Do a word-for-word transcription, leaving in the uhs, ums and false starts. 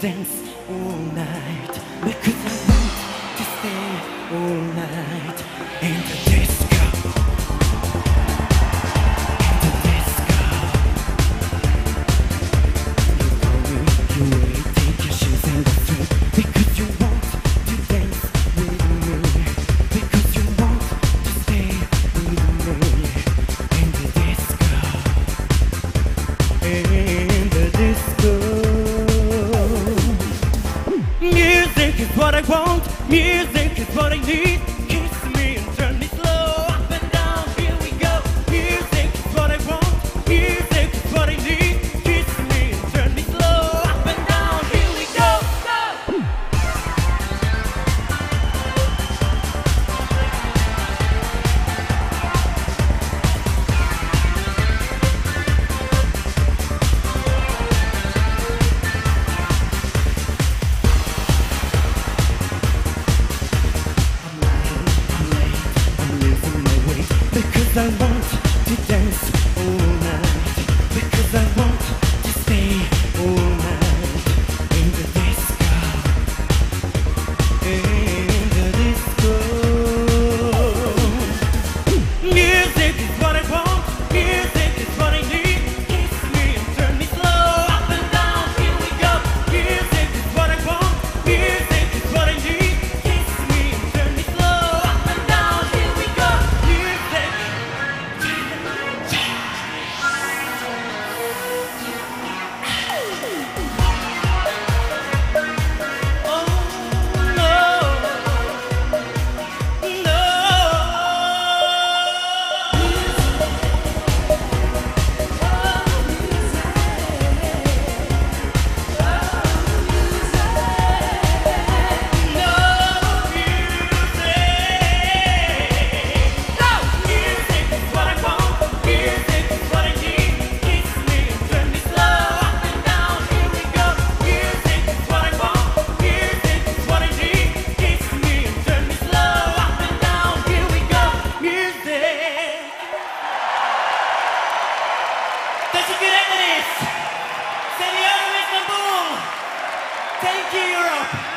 dance all night, because I want to stay all night in the disco, in the disco. You call me, you wait, take your shoes in the street, because you want to dance with me, because you want to stay with me in the disco, in the disco. Music is what I want, music is what I need. Kiss me and turn me slow, up and down, here we go. Music is what I want, music is what I need. Kiss me and turn me slow, up and down, here we go. Go! Because I want to dance all night, because I want to stay all night in the disco, in the disco. Music is what I want, music is what I need. Kiss me and turn me slow, up and down, here we go. Music is what I want, music is what I need. Kiss me and turn me slow, up and down, here we go. Music. That's a good end to this. Send the other with the boom. Thank you, Europe.